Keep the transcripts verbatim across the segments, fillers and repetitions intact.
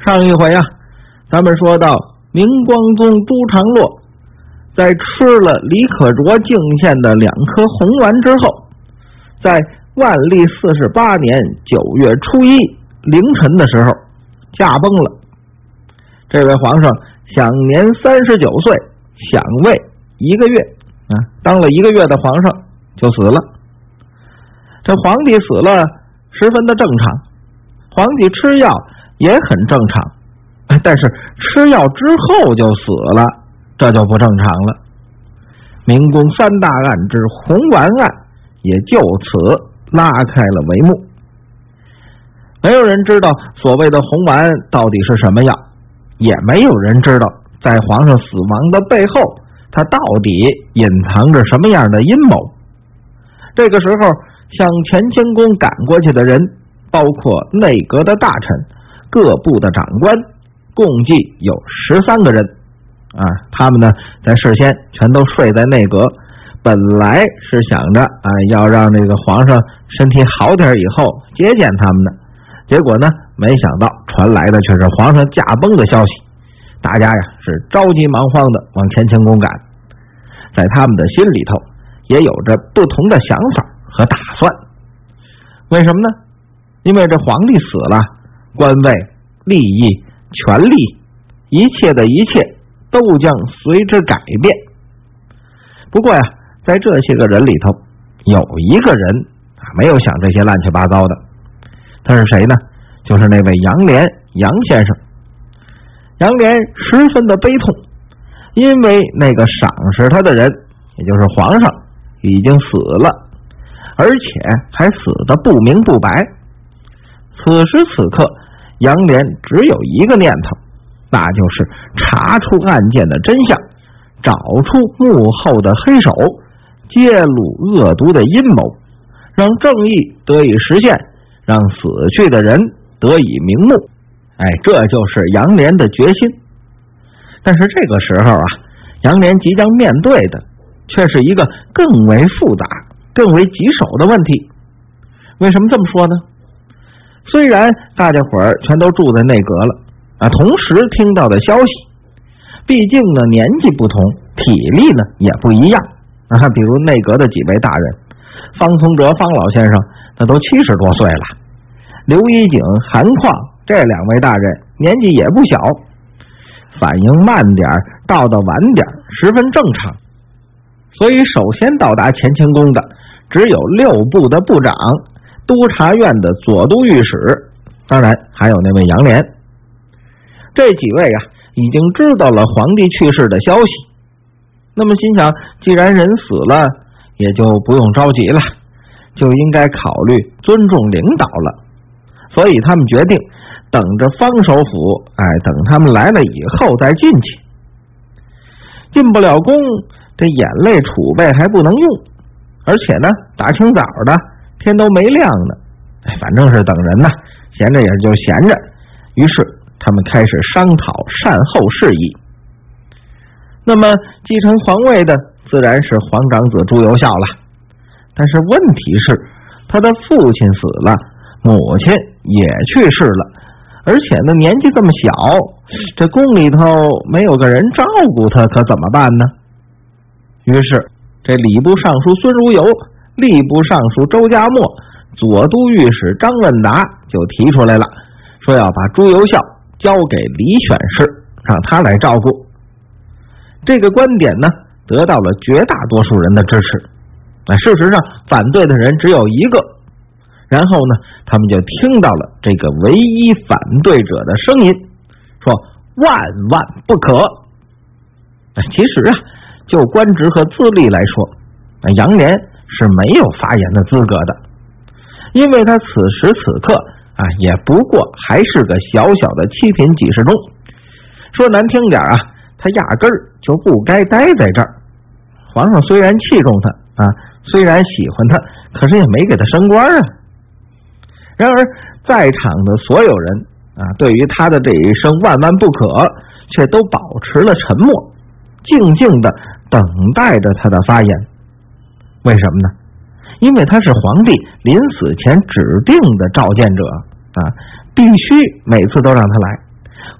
上一回啊，咱们说到明光宗朱常洛在吃了李可灼敬献的两颗红丸之后，在万历四十八年九月初一凌晨的时候驾崩了。这位皇上享年三十九岁，享位一个月啊，当了一个月的皇上就死了。这皇帝死了十分的正常，皇帝吃药也很正常，但是吃药之后就死了，这就不正常了。明宫三大案之红丸案也就此拉开了帷幕。没有人知道所谓的红丸到底是什么药，也没有人知道在皇上死亡的背后，他到底隐藏着什么样的阴谋。这个时候向乾清宫赶过去的人，包括内阁的大臣、各部的长官，共计有十三个人啊。他们呢在事先全都睡在内阁，本来是想着啊要让这个皇上身体好点以后接见他们的，结果呢没想到传来的却是皇上驾崩的消息。大家呀是着急忙慌的往乾清宫赶，在他们的心里头也有着不同的想法和打算。为什么呢？因为这皇帝死了，官位、利益、权力，一切的一切都将随之改变。不过呀，在这些个人里头，有一个人啊没有想这些乱七八糟的。他是谁呢？就是那位杨涟杨先生。杨涟十分的悲痛，因为那个赏识他的人，也就是皇上，已经死了，而且还死得不明不白。此时此刻，杨涟只有一个念头，那就是查出案件的真相，找出幕后的黑手，揭露恶毒的阴谋，让正义得以实现，让死去的人得以瞑目。哎，这就是杨涟的决心。但是这个时候啊，杨涟即将面对的却是一个更为复杂、更为棘手的问题。为什么这么说呢？虽然大家伙儿全都住在内阁了啊，同时听到的消息，毕竟呢年纪不同，体力呢也不一样啊。比如内阁的几位大人，方从哲方老先生那都七十多岁了，刘一景、韩况这两位大人年纪也不小，反应慢点到的晚点十分正常。所以首先到达乾清宫的只有六部的部长、督察院的左都御史，当然还有那位杨涟。这几位啊已经知道了皇帝去世的消息，那么心想既然人死了，也就不用着急了，就应该考虑尊重领导了。所以他们决定等着方首府，哎，等他们来了以后再进去。进不了宫，这眼泪储备还不能用，而且呢大清早的天都没亮呢，哎，反正是等人呢，闲着也就闲着。于是他们开始商讨善后事宜。那么继承皇位的自然是皇长子朱由校了，但是问题是他的父亲死了，母亲也去世了，而且呢年纪这么小，这宫里头没有个人照顾他，可怎么办呢？于是这礼部尚书孙如游、吏部尚书周家默、左都御史张问达就提出来了，说要把朱由校交给李选侍，让他来照顾。这个观点呢得到了绝大多数人的支持，那事实上反对的人只有一个。然后呢他们就听到了这个唯一反对者的声音，说万万不可。其实啊就官职和资历来说，杨涟是没有发言的资格的，因为他此时此刻啊也不过还是个小小的七品给事中，说难听点啊，他压根儿就不该待在这儿。皇上虽然器重他啊，虽然喜欢他，可是也没给他升官啊。然而在场的所有人啊，对于他的这一声万万不可，却都保持了沉默，静静的等待着他的发言。为什么呢？因为他是皇帝临死前指定的召见者啊，必须每次都让他来，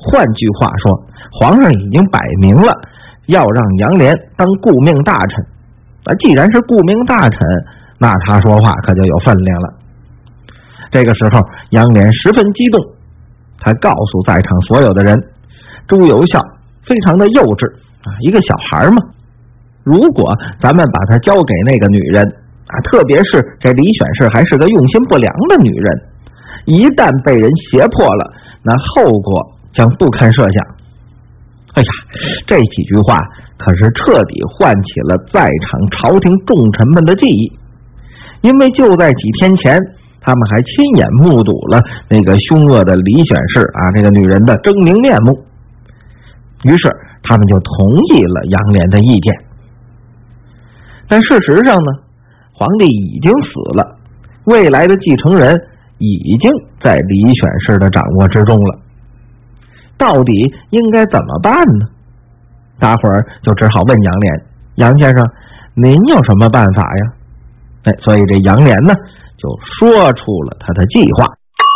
换句话说，皇上已经摆明了要让杨涟当顾命大臣。那既然是顾命大臣，那他说话可就有分量了。这个时候，杨涟十分激动，他告诉在场所有的人，朱由校非常的幼稚啊，一个小孩嘛。如果咱们把他交给那个女人啊，特别是这李选氏还是个用心不良的女人，一旦被人胁迫了，那后果将不堪设想。哎呀，这几句话可是彻底唤起了在场朝廷重臣们的记忆，因为就在几天前，他们还亲眼目睹了那个凶恶的李选氏啊，这个女人的狰狞面目。于是他们就同意了杨涟的意见。但事实上呢，皇帝已经死了，未来的继承人已经在李选氏的掌握之中了。到底应该怎么办呢？大伙儿就只好问杨涟，杨先生，您有什么办法呀？哎，所以这杨涟呢就说出了他的计划。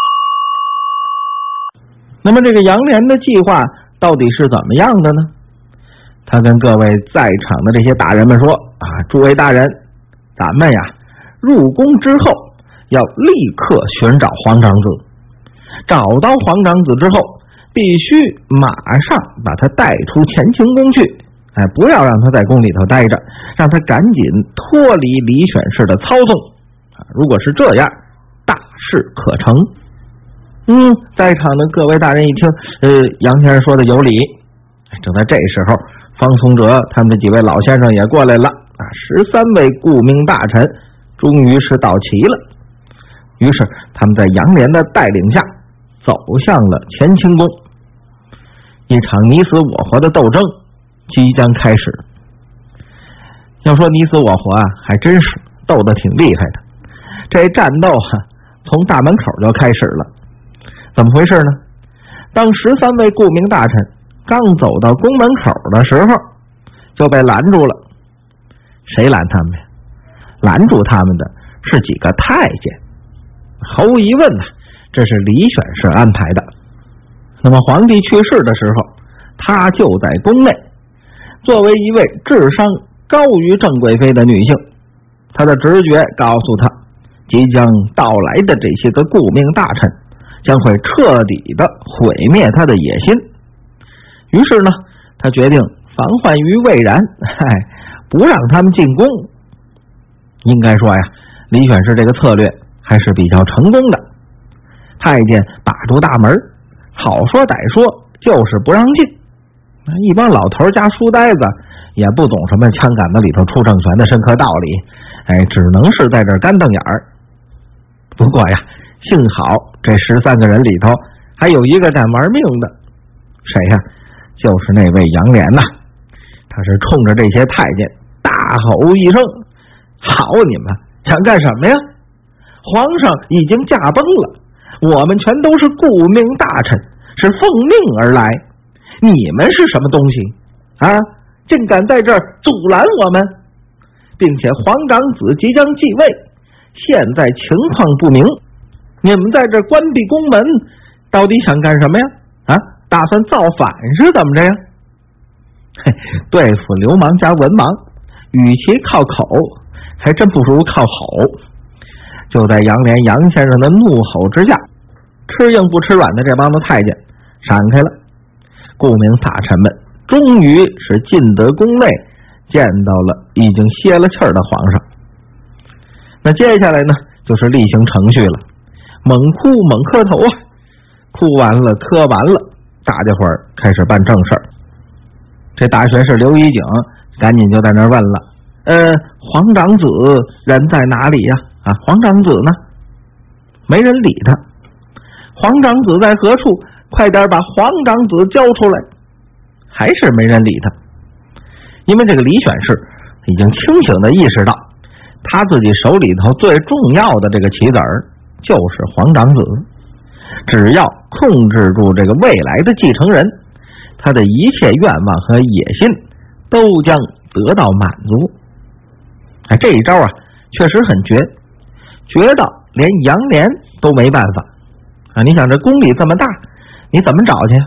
那么这个杨涟的计划到底是怎么样的呢？他跟各位在场的这些大人们说啊，诸位大人，咱们呀入宫之后要立刻寻找皇长子，找到皇长子之后，必须马上把他带出乾清宫去，哎，不要让他在宫里头待着，让他赶紧脱离李选氏的操纵啊！如果是这样，大事可成。嗯，在场的各位大人一听，呃，杨先生说的有理。正在这时候，方从哲他们这几位老先生也过来了啊，十三位顾命大臣终于是到齐了。于是他们在杨涟的带领下走向了乾清宫。一场你死我活的斗争即将开始。要说你死我活啊，还真是斗得挺厉害的。这战斗啊，从大门口就开始了。怎么回事呢？当十三位顾命大臣刚走到宫门口的时候，就被拦住了。谁拦他们呀？拦住他们的是几个太监。毫无疑问呢，这是李选氏安排的。那么皇帝去世的时候，他就在宫内。作为一位智商高于郑贵妃的女性，她的直觉告诉她，即将到来的这些个顾命大臣将会彻底的毁灭她的野心。于是呢，她决定防患于未然，嗨，不让他们进宫。应该说呀，李选氏这个策略还是比较成功的。太监把住大门，好说歹说就是不让进。一帮老头加书呆子也不懂什么枪杆子里头出政权的深刻道理，哎，只能是在这儿干瞪眼儿。不过呀，幸好这十三个人里头还有一个敢玩命的。谁呀？就是那位杨涟呐。他是冲着这些太监大吼一声：好你们想干什么呀？皇上已经驾崩了，我们全都是顾命大臣，是奉命而来，你们是什么东西啊？竟敢在这儿阻拦我们，并且皇长子即将继位，现在情况不明，你们在这儿关闭宫门，到底想干什么呀？啊，打算造反是怎么着呀？嘿，对付流氓加文盲，与其靠口，还真不如靠吼。就在杨涟杨先生的怒吼之下，吃硬不吃软的这帮子太监闪开了。顾命大臣们终于是进得宫内，见到了已经歇了气儿的皇上。那接下来呢，就是例行程序了，猛哭猛磕头啊，哭完了磕完了，大家伙儿开始办正事儿。这大学士刘一景赶紧就在那儿问了，呃，皇长子人在哪里呀？啊，皇长子呢？没人理他。皇长子在何处？快点把皇长子交出来！还是没人理他。因为这个李选氏已经清醒地意识到，他自己手里头最重要的这个棋子儿就是皇长子，只要控制住这个未来的继承人，他的一切愿望和野心都将得到满足。哎，这一招啊，确实很绝，绝到连杨涟都没办法啊！你想这宫里这么大，你怎么找去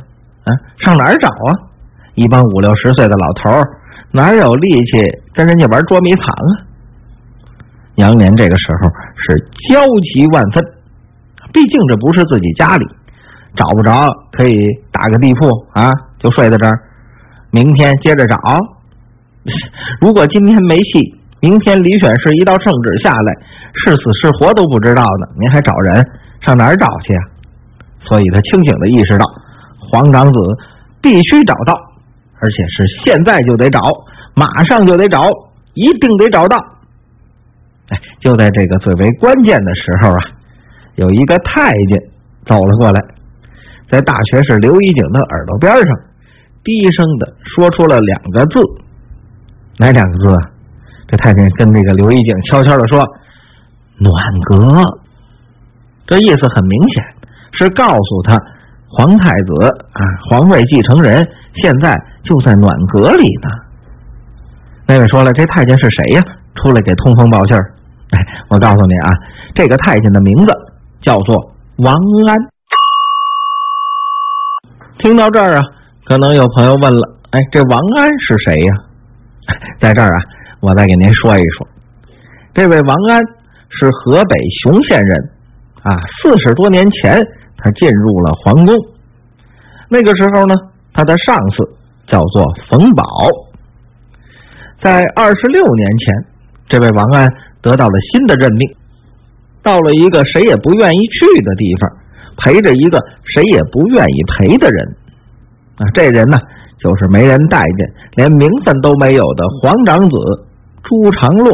啊，上哪儿找啊？一帮五六十岁的老头儿，哪有力气跟人家玩捉迷藏啊？杨年这个时候是焦急万分，毕竟这不是自己家里，找不着可以打个地铺啊，就睡在这儿，明天接着找。如果今天没戏，明天李选侍一道圣旨下来，是死是活都不知道呢，您还找人，上哪儿找去啊？所以他清醒地意识到，黄长子必须找到，而且是现在就得找，马上就得找，一定得找到。哎，就在这个最为关键的时候啊，有一个太监走了过来，在大学士刘一景的耳朵边上低声的说出了两个字。哪两个字啊？这太监跟这个刘一景悄悄的说：暖阁。这意思很明显，是告诉他皇太子啊，皇位继承人现在就在暖阁里呢。那位说了，这太监是谁呀？出来给通风报信儿。哎，我告诉你啊，这个太监的名字叫做王安。听到这儿啊，可能有朋友问了，哎，这王安是谁呀？在这儿啊，我再给您说一说。这位王安是河北雄县人啊，四十多年前他进入了皇宫。那个时候呢，他的上司叫做冯保。在二十六年前，这位王安得到了新的任命，到了一个谁也不愿意去的地方，陪着一个谁也不愿意陪的人啊，这人呢就是没人待见，连名分都没有的皇长子朱常洛。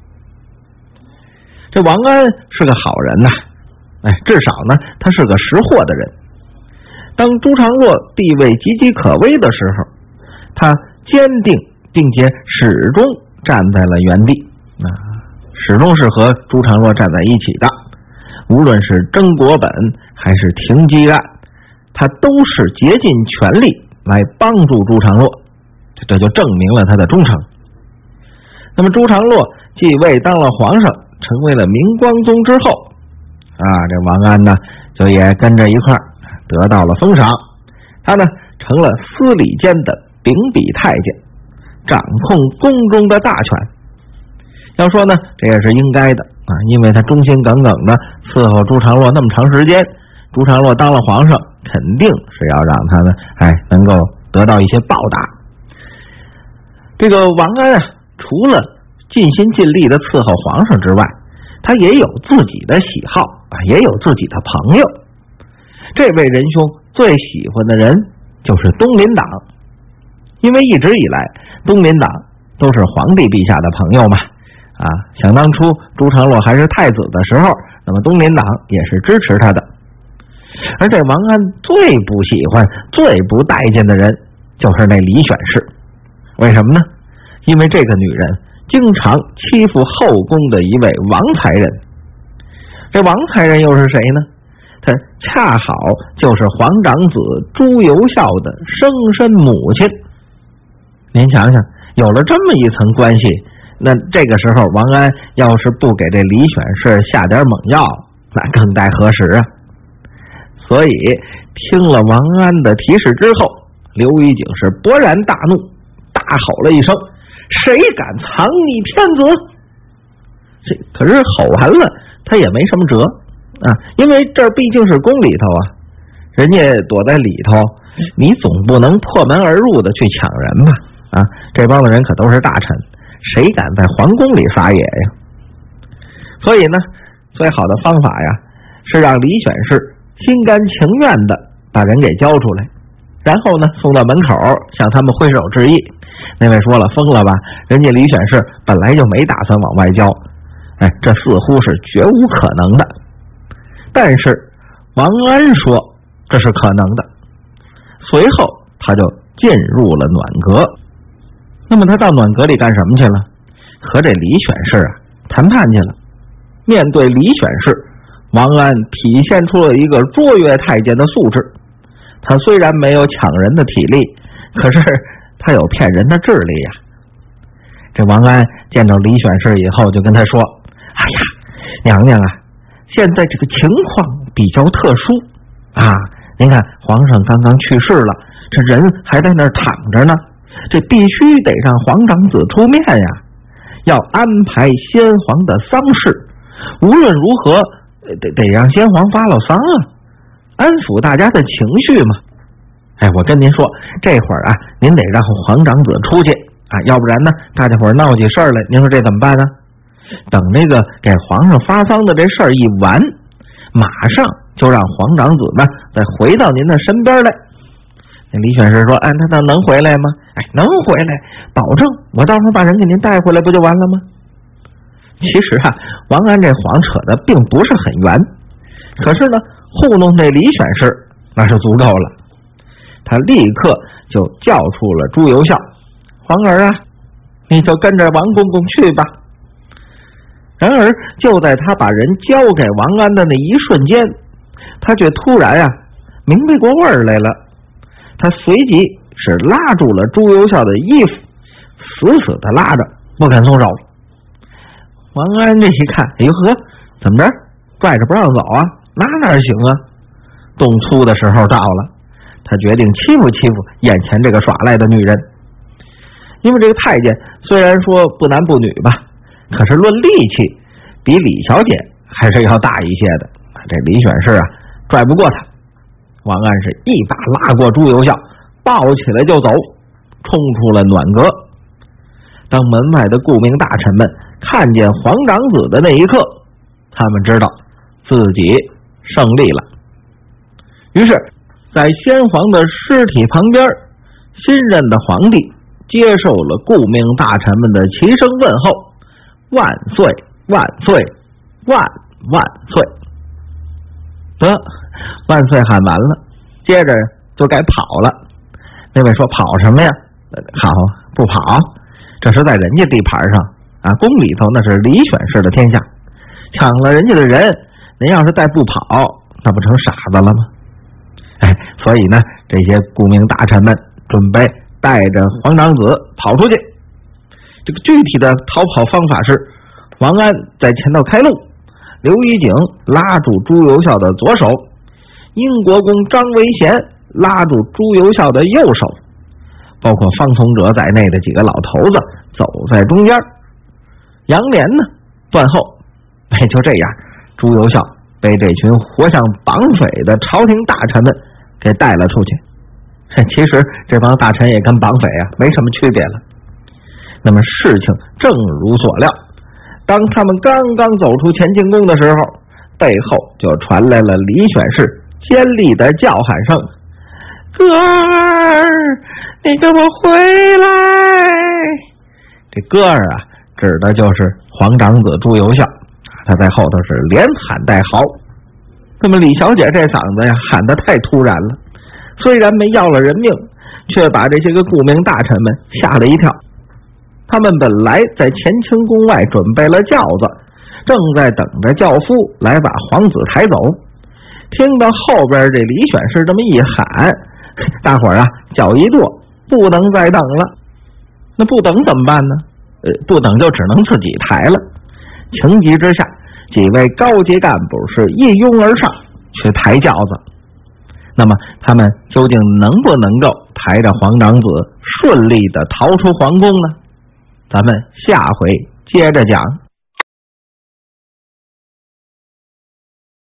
这王安是个好人呐、啊，哎，至少呢他是个识货的人。当朱常洛地位岌岌可危的时候，他坚定并且始终站在了原地啊，始终是和朱常洛站在一起的。无论是争国本还是停机案，他都是竭尽全力来帮助朱常洛，这就证明了他的忠诚。那么朱常洛继位当了皇上，成为了明光宗之后啊，这王安呢就也跟着一块得到了封赏。他呢成了司礼监的秉笔太监，掌控宫中的大权。要说呢，这也是应该的啊，因为他忠心耿耿的伺候朱常洛那么长时间，朱常洛当了皇上，肯定是要让他呢，哎，能够得到一些报答。这个王安啊，除了尽心尽力的伺候皇上之外，他也有自己的喜好啊，也有自己的朋友。这位仁兄最喜欢的人就是东林党，因为一直以来东林党都是皇帝陛下的朋友嘛。啊，想当初朱常洛还是太子的时候，那么东林党也是支持他的。而这王安最不喜欢、最不待见的人就是那李选侍。为什么呢？因为这个女人经常欺负后宫的一位王才人。这王才人又是谁呢？他恰好就是皇长子朱由校的生身母亲。您想想，有了这么一层关系，那这个时候王安要是不给这李选侍下点猛药，那更待何时啊？所以听了王安的提示之后，刘一景是勃然大怒，大吼了一声：谁敢藏匿天子！这可是吼完了他也没什么辙啊，因为这毕竟是宫里头啊，人家躲在里头，你总不能破门而入的去抢人吧？啊，这帮子人可都是大臣，谁敢在皇宫里撒野呀？所以呢，最好的方法呀，是让李选侍心甘情愿的把人给交出来，然后呢送到门口向他们挥手致意。那位说了，疯了吧？人家李选侍本来就没打算往外交，哎，这似乎是绝无可能的。但是王安说这是可能的，随后他就进入了暖阁。那么他到暖阁里干什么去了？和这李选侍啊谈判去了。面对李选侍，王安体现出了一个卓越太监的素质。他虽然没有抢人的体力，可是他有骗人的智力呀。这王安见到李选侍以后，就跟他说：哎呀，娘娘啊，现在这个情况比较特殊啊，您看皇上刚刚去世了， 这人还在那儿躺着呢，这必须得让皇长子出面呀，要安排先皇的丧事，无论如何得得让先皇发了丧啊，安抚大家的情绪嘛。哎，我跟您说，这会儿啊，您得让皇长子出去啊，要不然呢，大家伙闹起事儿来，您说这怎么办呢？等那个给皇上发丧的这事儿一完，马上就让皇长子呢再回到您的身边来。那李选侍说：“哎，那他能回来吗？哎，能回来，保证我到时候把人给您带回来，不就完了吗？”其实啊，王安这谎扯的并不是很圆，可是呢，糊弄这李选侍那是足够了。他立刻就叫出了朱由校：“皇儿啊，你就跟着王公公去吧。”然而就在他把人交给王安的那一瞬间，他却突然啊明白过味儿来了。他随即是拉住了朱由校的衣服，死死的拉着，不肯松手。王安这一看，哎呦呵，怎么着，拽着不让走啊？那哪行啊？动粗的时候到了，他决定欺负欺负眼前这个耍赖的女人。因为这个太监虽然说不男不女吧，可是论力气比李小姐还是要大一些的。这李选侍啊拽不过他，王安是一把拉过朱由校，抱起来就走，冲出了暖阁。当门外的顾命大臣们看见皇长子的那一刻，他们知道自己胜利了。于是在先皇的尸体旁边，新任的皇帝接受了顾命大臣们的齐声问候：“万岁万岁万万岁！”得，万岁喊完了，接着就该跑了。那位说：“跑什么呀？好，不跑，这是在人家地盘上啊，宫里头那是李选侍的天下，抢了人家的人，您要是再不跑，那不成傻子了吗？”哎，所以呢，这些顾命大臣们准备带着皇长子跑出去。这个具体的逃跑方法是，王安在前头开路，刘一景拉住朱由校的左手，英国公张维贤拉住朱由校的右手，包括方从哲在内的几个老头子走在中间，杨涟呢断后。哎，就这样，朱由校被这群活像绑匪的朝廷大臣们给带了出去。其实这帮大臣也跟绑匪啊没什么区别了。那么事情正如所料，当他们刚刚走出乾清宫的时候，背后就传来了李选侍尖利的叫喊声：“哥儿，你给我回来！”这哥儿啊，指的就是皇长子朱由校，他在后头是连喊带嚎。那么李小姐这嗓子呀喊得太突然了，虽然没要了人命，却把这些个顾命大臣们吓了一跳。他们本来在乾清宫外准备了轿子，正在等着轿夫来把皇子抬走，听到后边这李选侍这么一喊，大伙儿啊脚一跺，不能再等了。那不等怎么办呢？呃，不等就只能自己抬了。情急之下，几位高级干部是一拥而上去抬轿子。那么他们究竟能不能够抬着皇长子顺利的逃出皇宫呢？咱们下回接着讲。